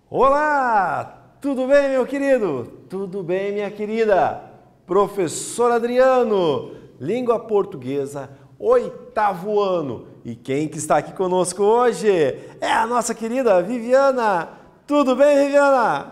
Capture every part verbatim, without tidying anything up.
Olá, tudo bem, meu querido? Tudo bem, minha querida? Professor Adriano, língua portuguesa, oitavo ano. E quem que está aqui conosco hoje é a nossa querida Viviana. Tudo bem, Viviana?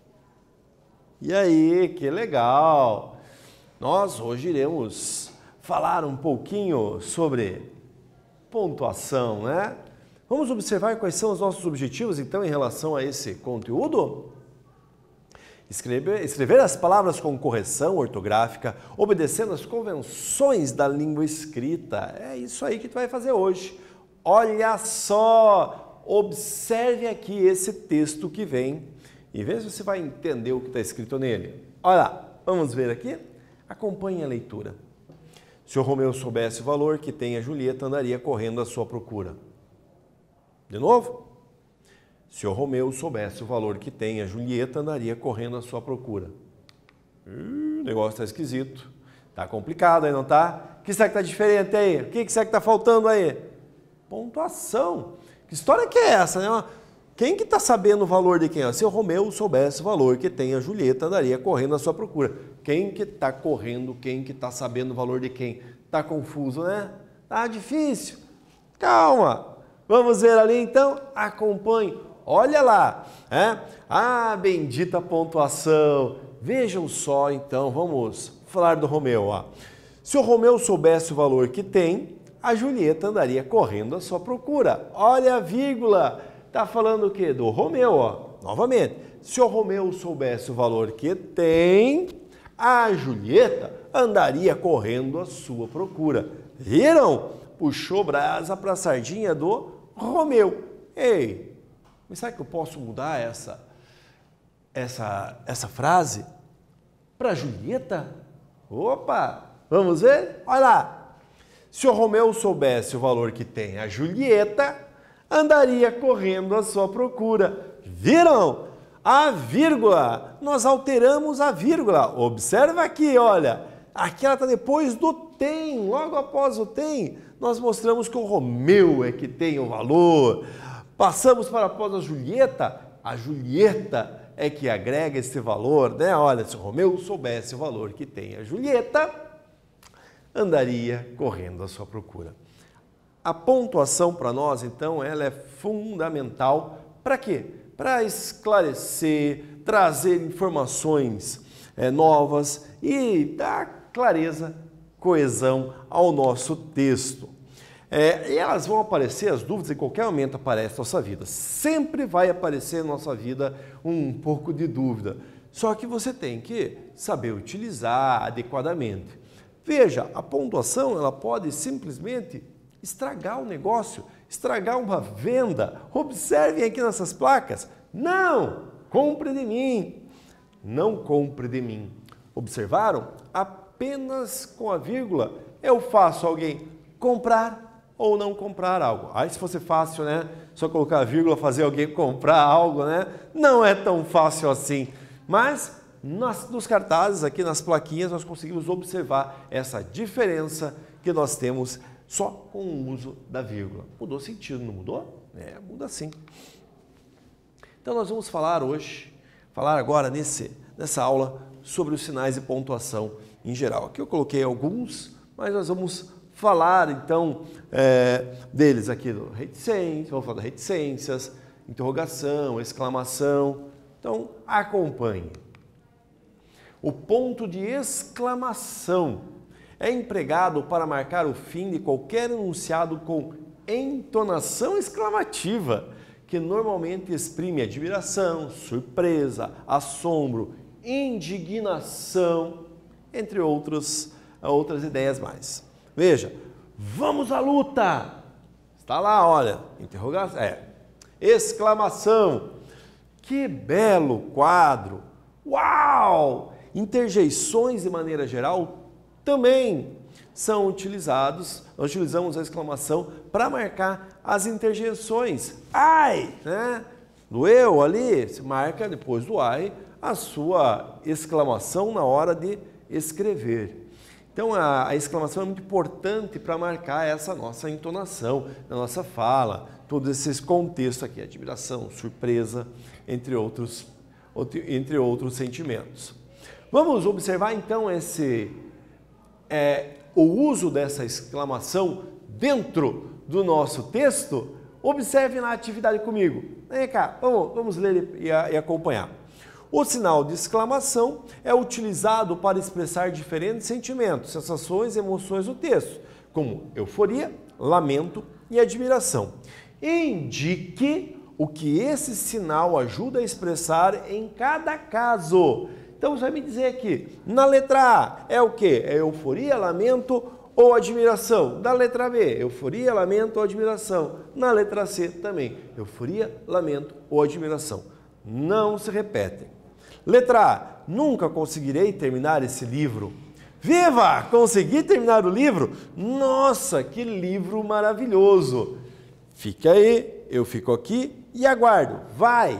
E aí, que legal! Nós hoje iremos falar um pouquinho sobre pontuação, né? Vamos observar quais são os nossos objetivos, então, em relação a esse conteúdo? Escrever, escrever as palavras com correção ortográfica, obedecendo as convenções da língua escrita. É isso aí que tu vai fazer hoje. Olha só, observe aqui esse texto que vem e veja se você vai entender o que está escrito nele. Olha lá, vamos ver aqui? Acompanhe a leitura. Se o Romeu soubesse o valor que tem a Julieta, andaria correndo à sua procura. De novo? Se o Romeu soubesse o valor que tem a Julieta, andaria correndo à sua procura. Hum, o negócio está esquisito. Está complicado aí, não tá? O que será que está diferente aí? O que será que está faltando aí? Pontuação. Que história que é essa, né? Quem que está sabendo o valor de quem? Se o Romeu soubesse o valor que tem a Julieta, andaria correndo à sua procura. Quem que está correndo? Quem que está sabendo o valor de quem? Está confuso, né? Tá difícil. Calma. Vamos ver ali então? Acompanhe. Olha lá. É? Ah, bendita pontuação. Vejam só então, vamos falar do Romeu. Ó. Se o Romeu soubesse o valor que tem, a Julieta andaria correndo à sua procura. Olha a vírgula. Está falando o quê? Do Romeu, ó. Novamente, se o Romeu soubesse o valor que tem, a Julieta andaria correndo à sua procura. Viram? Puxou brasa para a sardinha do Romeu. Ei, mas será que eu posso mudar essa, essa, essa frase para Julieta? Opa, vamos ver? Olha lá. Se o Romeu soubesse o valor que tem a Julieta, andaria correndo à sua procura. Viram? A vírgula. Nós alteramos a vírgula. Observa aqui, olha. Aqui ela está depois do tem. Logo após o tem, nós mostramos que o Romeu é que tem o valor. Passamos para após a Julieta. A Julieta é que agrega esse valor, né? Olha, se o Romeu soubesse o valor que tem a Julieta, andaria correndo à sua procura. A pontuação para nós, então, ela é fundamental para quê? Para esclarecer, trazer informações é, novas e dar clareza, coesão ao nosso texto. É, e elas vão aparecer, as dúvidas em qualquer momento aparecem na nossa vida. Sempre vai aparecer na nossa vida um pouco de dúvida. Só que você tem que saber utilizar adequadamente. Veja, a pontuação ela pode simplesmente estragar o negócio, estragar uma venda. Observem aqui nessas placas. Não, compre de mim. Não compre de mim. Observaram? Apenas com a vírgula eu faço alguém comprar ou não comprar algo. Aí se fosse fácil, né? Só colocar a vírgula, fazer alguém comprar algo, né? Não é tão fácil assim. Mas nas, nos cartazes, aqui nas plaquinhas, nós conseguimos observar essa diferença que nós temos só com o uso da vírgula. Mudou sentido, não mudou? É, muda sim. Então nós vamos falar hoje, falar agora nesse, nessa aula sobre os sinais de pontuação em geral. Aqui eu coloquei alguns, mas nós vamos falar então é, deles aqui, do reticência, vamos falar de reticências, interrogação, exclamação. Então acompanhe. O ponto de exclamação é empregado para marcar o fim de qualquer enunciado com entonação exclamativa, que normalmente exprime admiração, surpresa, assombro, indignação, entre outros, outras ideias mais. Veja, vamos à luta! Está lá, olha, interrogação, é, exclamação. Que belo quadro! Uau! Interjeições de maneira geral também são utilizados, nós utilizamos a exclamação para marcar as interjeições. Ai, né? Doeu ali, se marca depois do ai a sua exclamação na hora de escrever. Então a, a exclamação é muito importante para marcar essa nossa entonação, a nossa fala, todos esses contextos aqui, admiração, surpresa, entre outros, entre outros sentimentos. Vamos observar então esse, é, o uso dessa exclamação dentro do nosso texto? Observe na atividade comigo. Vem cá, vamos, vamos ler e, e acompanhar. O sinal de exclamação é utilizado para expressar diferentes sentimentos, sensações e emoções no texto, como euforia, lamento e admiração. Indique o que esse sinal ajuda a expressar em cada caso. Então, você vai me dizer aqui, na letra A é o quê? É euforia, lamento ou admiração? Da letra B, euforia, lamento ou admiração? Na letra C também, euforia, lamento ou admiração. Não se repetem. Letra A, nunca conseguirei terminar esse livro. Viva! Consegui terminar o livro? Nossa, que livro maravilhoso! Fica aí, eu fico aqui e aguardo. Vai!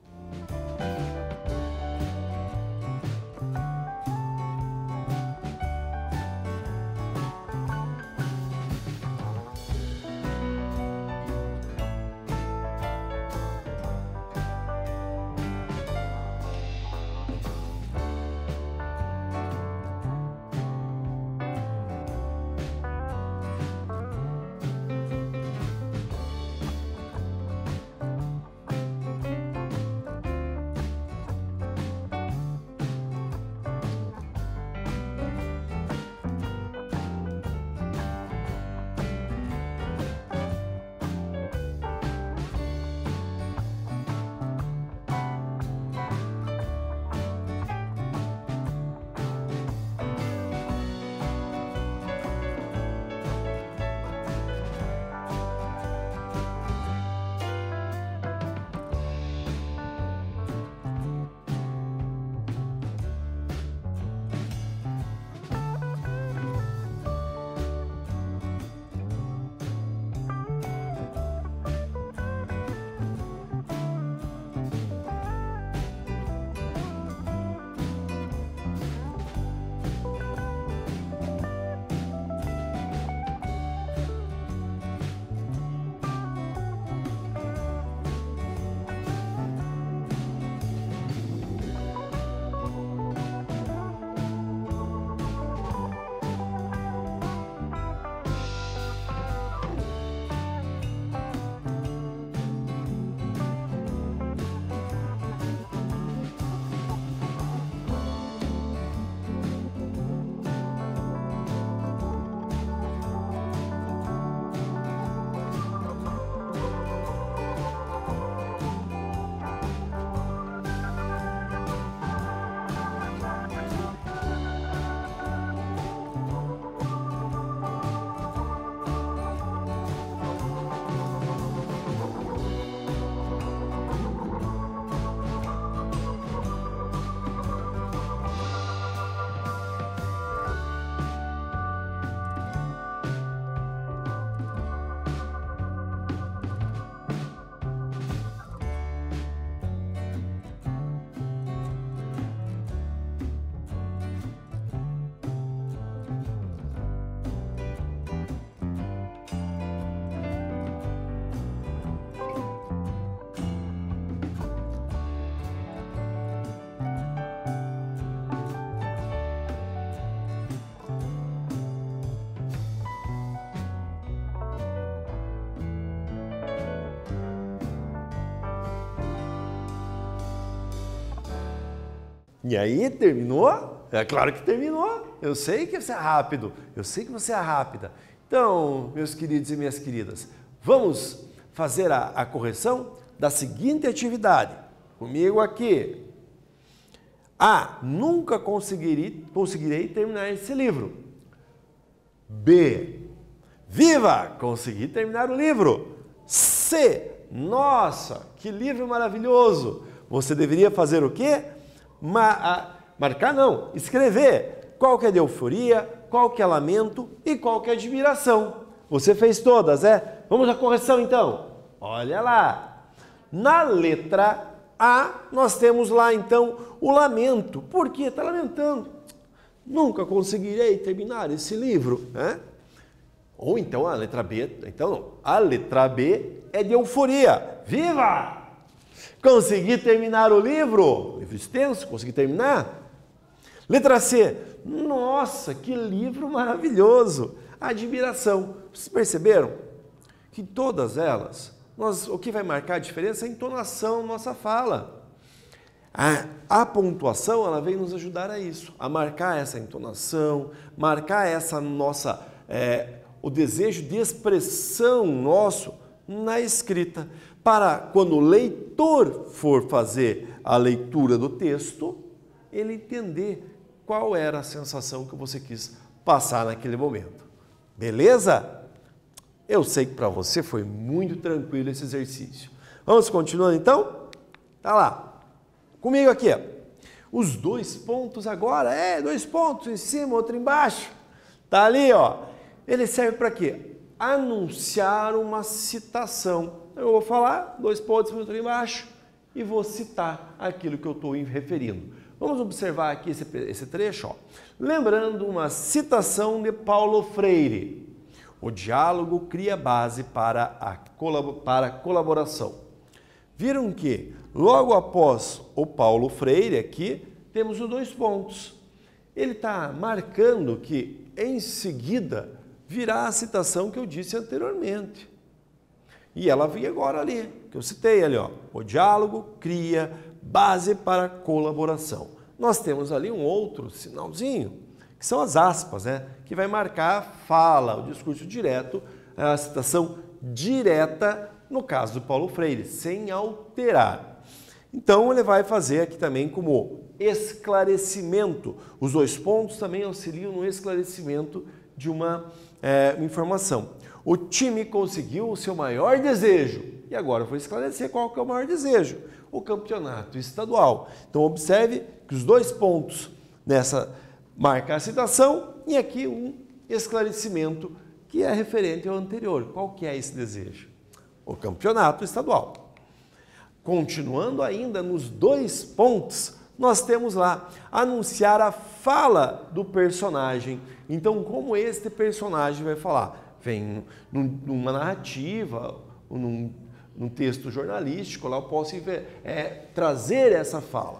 E aí, terminou? É claro que terminou. Eu sei que você é rápido, eu sei que você é rápida. Então, meus queridos e minhas queridas, vamos fazer a, a correção da seguinte atividade. Comigo aqui. A. Nunca conseguirei, conseguirei terminar esse livro. B. Viva! Consegui terminar o livro. C. Nossa, que livro maravilhoso! Você deveria fazer o quê? Ma a, marcar não, escrever qual que é de euforia, qual que é lamento e qual que é admiração. Você fez todas, é? Vamos à correção então. Olha lá. Na letra A, nós temos lá então o lamento. Por quê? Está lamentando. nunca conseguirei terminar esse livro, né? Ou então a letra B, então não, a letra B é de euforia. Viva! Consegui terminar o livro, livro extenso, consegui terminar. Letra C, nossa, que livro maravilhoso, admiração. Vocês perceberam que todas elas, nós, o que vai marcar a diferença é a entonação da nossa fala. A, a pontuação, ela vem nos ajudar a isso, a marcar essa entonação, marcar essa nossa, é, o desejo de expressão nosso na escrita, para quando o leitor for fazer a leitura do texto, ele entender qual era a sensação que você quis passar naquele momento. Beleza? Eu sei que para você foi muito tranquilo esse exercício. Vamos continuando então? Tá lá. Comigo aqui, ó. Os dois pontos agora, é, dois pontos em cima, outro embaixo. Tá ali, ó. Ele serve para quê? Anunciar uma citação. Eu vou falar, dois pontos, outro embaixo, e vou citar aquilo que eu estou referindo. Vamos observar aqui esse, esse trecho, ó. Lembrando uma citação de Paulo Freire. O diálogo cria base para a, para a colaboração. Viram que, logo após o Paulo Freire aqui, temos os dois pontos. Ele está marcando que, em seguida, virá a citação que eu disse anteriormente. E ela vem agora ali, que eu citei ali, ó. O diálogo cria base para a colaboração. Nós temos ali um outro sinalzinho, que são as aspas, né? Que vai marcar a fala, o discurso direto, a citação direta, no caso do Paulo Freire, sem alterar. Então, ele vai fazer aqui também como esclarecimento. Os dois pontos também auxiliam no esclarecimento de uma é, informação. O time conseguiu o seu maior desejo. E agora eu vou esclarecer qual que é o maior desejo. O campeonato estadual. Então, observe que os dois pontos nessa marca a citação e aqui um esclarecimento que é referente ao anterior. Qual que é esse desejo? O campeonato estadual. Continuando ainda nos dois pontos, nós temos lá anunciar a fala do personagem. Então, como este personagem vai falar? Vem numa narrativa, num, num texto jornalístico, lá eu posso é, trazer essa fala.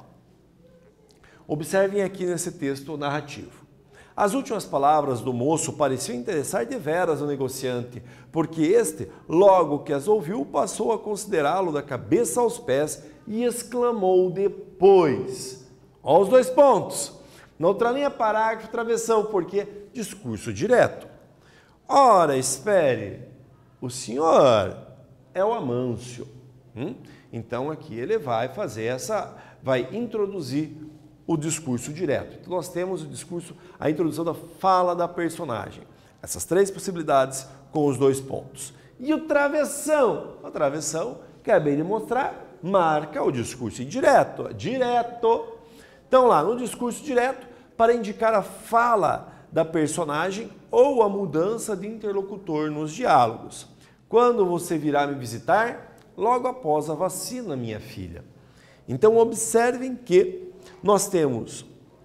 Observem aqui nesse texto narrativo. As últimas palavras do moço pareciam interessar deveras o negociante, porque este, logo que as ouviu, passou a considerá-lo da cabeça aos pés e exclamou depois. Olha os dois pontos. Na outra linha, parágrafo, travessão, porque discurso direto. Ora, espere, o senhor é o Amâncio. Hum? Então, aqui ele vai fazer essa, vai introduzir o discurso direto. Então, nós temos o discurso, a introdução da fala da personagem. Essas três possibilidades com os dois pontos. E o travessão? A travessão, que acabei de mostrar, marca o discurso indireto, direto. Então, lá no discurso direto, para indicar a fala da personagem ou a mudança de interlocutor nos diálogos. Quando você virá me visitar? Logo após a vacina, minha filha. Então, observem que nós temos,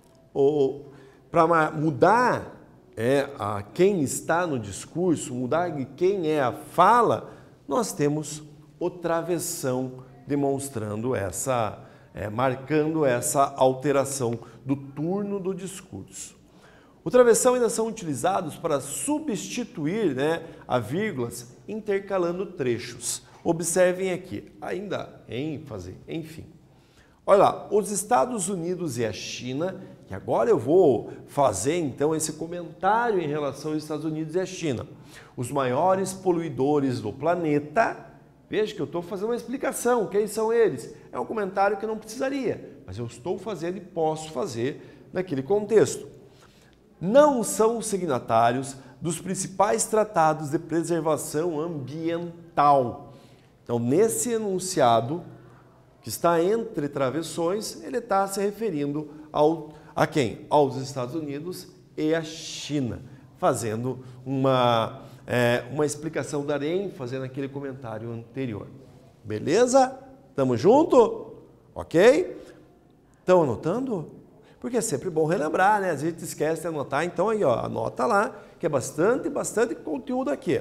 para mudar é, a quem está no discurso, mudar de quem é a fala, nós temos o travessão demonstrando essa, é, marcando essa alteração do turno do discurso. O travessão ainda são utilizados para substituir, né, a vírgulas, intercalando trechos. Observem aqui, ainda ênfase, enfim. Olha lá, os Estados Unidos e a China, que agora eu vou fazer então esse comentário em relação aos Estados Unidos e a China. Os maiores poluidores do planeta, veja que eu estou fazendo uma explicação, quem são eles? É um comentário que eu não precisaria, mas eu estou fazendo e posso fazer naquele contexto. Não são signatários dos principais tratados de preservação ambiental. Então, nesse enunciado, que está entre travessões, ele está se referindo ao, a quem? Aos Estados Unidos e à China, fazendo uma, é, uma explicação, dar ênfase naquele comentário anterior. Beleza? Tamo junto? Ok? Estão anotando? porque é sempre bom relembrar, né? Às vezes a gente esquece de anotar, então aí, ó, anota lá, que é bastante, bastante conteúdo aqui.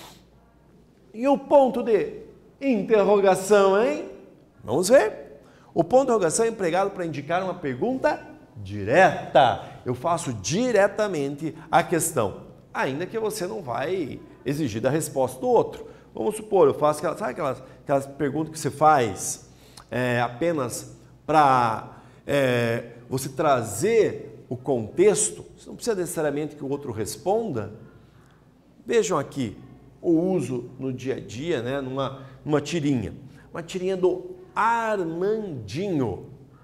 E o ponto de interrogação, hein? Vamos ver. O ponto de interrogação é empregado para indicar uma pergunta direta. Eu faço diretamente a questão, ainda que você não vai exigir da resposta do outro. Vamos supor, eu faço aquelas, sabe aquelas, aquelas perguntas que você faz é, apenas para é, você trazer o contexto, você não precisa necessariamente que o outro responda. Vejam aqui o uso no dia a dia, né, numa, numa tirinha. Uma tirinha do Armandinho.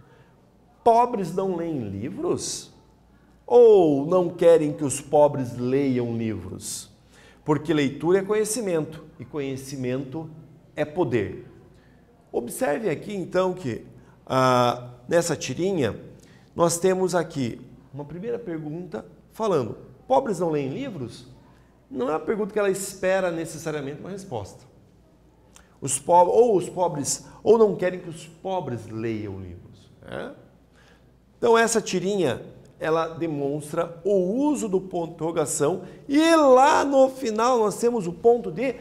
Pobres não leem livros? Ou não querem que os pobres leiam livros? Porque leitura é conhecimento e conhecimento é poder. Observe aqui então que ah, nessa tirinha nós temos aqui uma primeira pergunta falando: pobres não leem livros? Não é uma pergunta que ela espera necessariamente uma resposta. Os pobres, ou os pobres, ou não querem que os pobres leiam livros. Né? Então essa tirinha, ela demonstra o uso do ponto de interrogação e lá no final nós temos o ponto de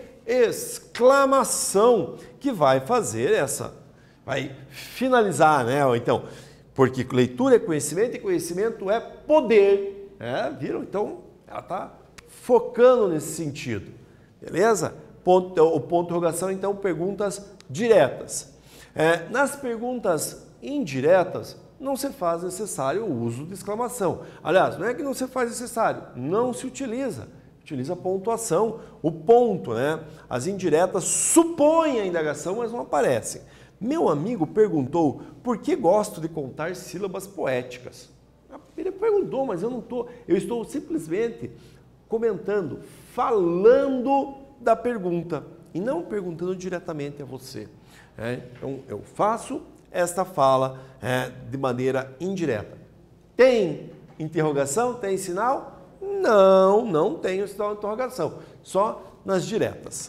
exclamação que vai fazer essa, vai finalizar, né? Então, porque leitura é conhecimento e conhecimento é poder. É, viram? Então, ela está focando nesse sentido, beleza? Ponto, o ponto de interrogação, então, perguntas diretas. É, nas perguntas indiretas, não se faz necessário o uso de exclamação. Aliás, não é que não se faz necessário, não se utiliza. Utiliza a pontuação, o ponto, né? As indiretas supõem a indagação, mas não aparecem. Meu amigo perguntou por que gosto de contar sílabas poéticas. Ele perguntou, mas eu não estou, eu estou simplesmente comentando, falando da pergunta e não perguntando diretamente a você. É, então, eu faço esta fala é, de maneira indireta. Tem interrogação? Tem sinal? Não, não tem sinal de interrogação. Só nas diretas.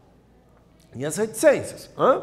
E as reticências? Hã?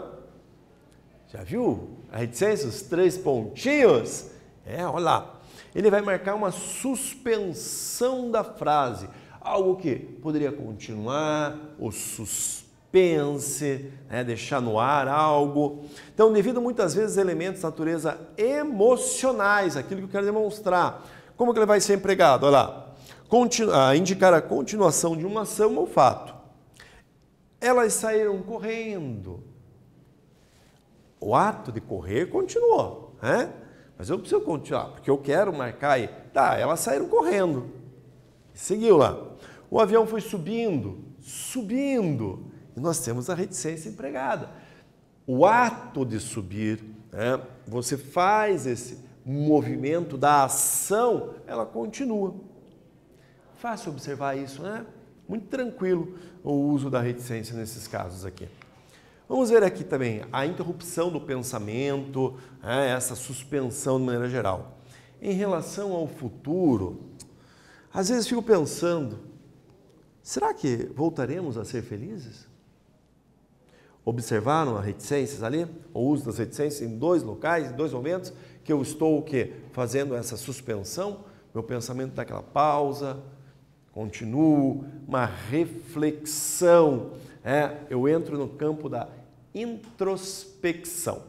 Já viu a reticência? Os três pontinhos? É, olha lá. Ele vai marcar uma suspensão da frase. Algo que poderia continuar, o suspense, né, deixar no ar algo. Então, devido muitas vezes a elementos de natureza emocionais, aquilo que eu quero demonstrar. Como que ele vai ser empregado? Olha lá. Continu- a indicar a continuação de uma ação ou fato. Elas saíram correndo. O ato de correr continuou, né? Mas eu preciso continuar, porque eu quero marcar aí. Tá, elas saíram correndo. Seguiu lá. O avião foi subindo, subindo. E nós temos a reticência empregada. O ato de subir, né? Você faz esse movimento da ação, ela continua. Fácil observar isso, né? Muito tranquilo o uso da reticência nesses casos aqui. Vamos ver aqui também a interrupção do pensamento, né? Essa suspensão de maneira geral. Em relação ao futuro, às vezes fico pensando, será que voltaremos a ser felizes? Observaram as reticências ali? O uso das reticências em dois locais, em dois momentos, que eu estou o quê? Fazendo essa suspensão, meu pensamento dá aquela pausa, continuo, uma reflexão, é, eu entro no campo da introspecção.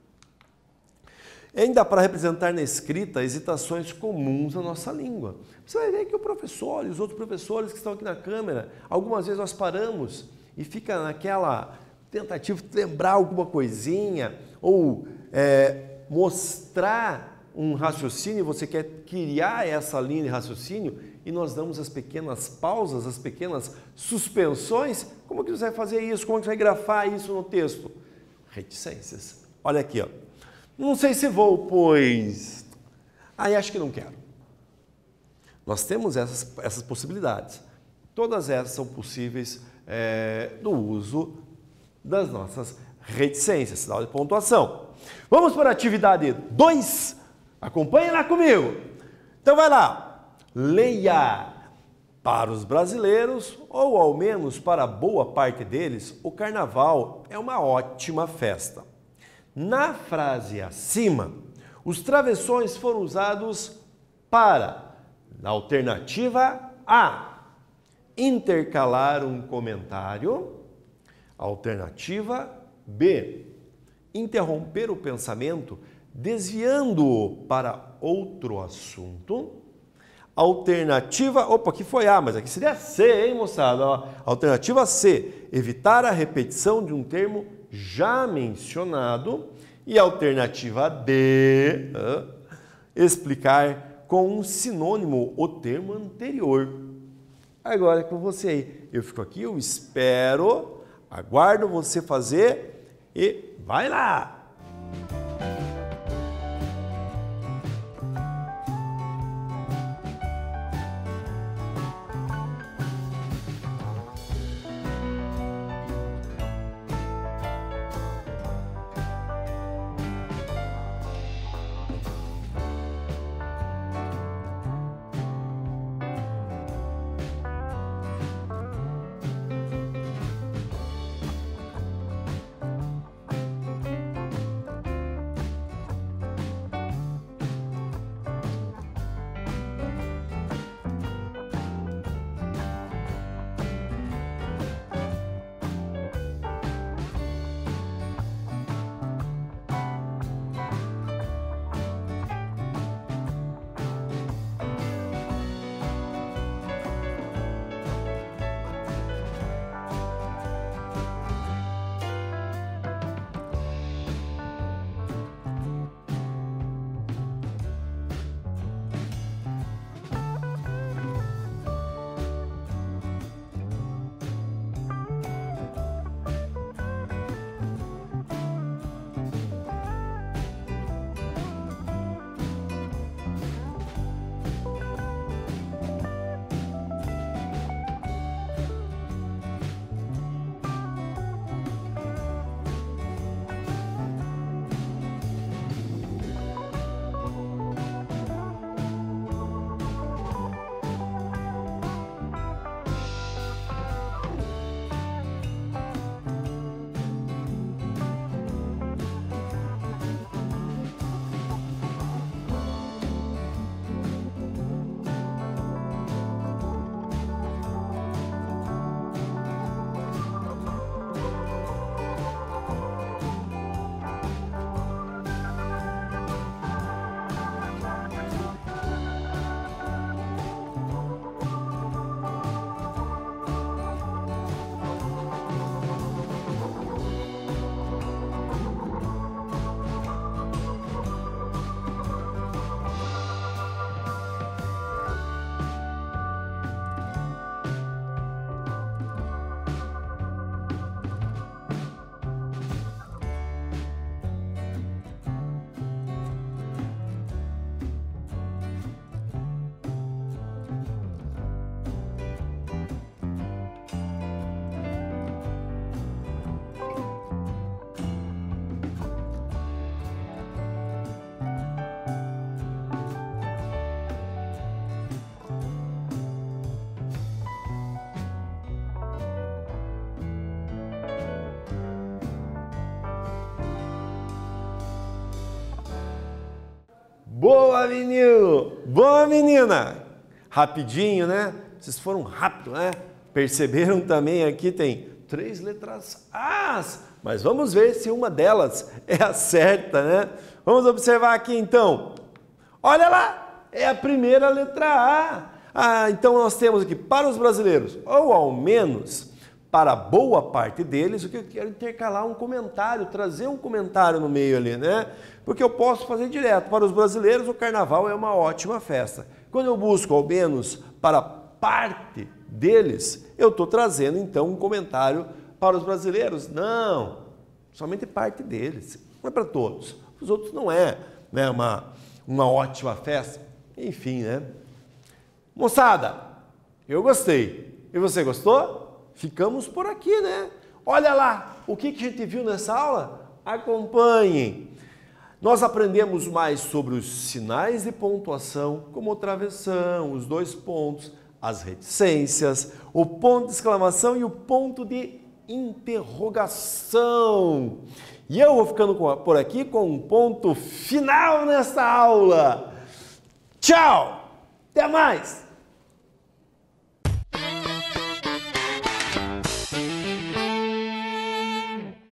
Ainda para representar na escrita hesitações comuns na nossa língua. Você vai ver que o professor e os outros professores que estão aqui na câmera, algumas vezes nós paramos e fica naquela tentativa de lembrar alguma coisinha ou é, mostrar um raciocínio, você quer criar essa linha de raciocínio e nós damos as pequenas pausas, as pequenas suspensões. Como que você vai fazer isso? Como que você vai grafar isso no texto? Reticências. Olha aqui, ó. Não sei se vou, pois... Aí acho que não quero. Nós temos essas, essas possibilidades. Todas essas são possíveis é, no uso das nossas reticências, sinal de pontuação. Vamos para a atividade dois. Acompanhe lá comigo. Então vai lá. Leia. Para os brasileiros, ou ao menos para boa parte deles, o carnaval é uma ótima festa. Na frase acima, Os travessões foram usados para, na alternativa A, intercalar um comentário. Alternativa B, interromper o pensamento desviando-o para outro assunto. Alternativa, opa, aqui foi A, mas aqui seria C, hein, moçada? Ó, alternativa C, evitar a repetição de um termo já mencionado. E alternativa D, uh, explicar com um sinônimo o termo anterior. Agora é com você aí. Eu fico aqui, eu espero, aguardo você fazer e vai lá! Boa, menino! Boa, menina! Rapidinho, né? Vocês foram rápido, né? Perceberam também aqui tem três letras A, mas vamos ver se uma delas é a certa, né? Vamos observar aqui então. Olha lá, é a primeira letra A. Ah, então nós temos aqui para os brasileiros, ou ao menos para boa parte deles, o que eu quero intercalar um comentário, trazer um comentário no meio ali, né? Porque eu posso fazer direto. Para os brasileiros, o carnaval é uma ótima festa. Quando eu busco ao menos para parte deles, eu estou trazendo então um comentário para os brasileiros. Não, somente parte deles, não é para todos. Os outros não é, né, uma, uma ótima festa. Enfim, né? Moçada, eu gostei. E você gostou? Ficamos por aqui, né? Olha lá, o que, que a gente viu nessa aula? Acompanhem. Nós aprendemos mais sobre os sinais de pontuação, como o travessão, os dois pontos, as reticências, o ponto de exclamação e o ponto de interrogação. E eu vou ficando por aqui com um ponto final nessa aula. Tchau! Até mais!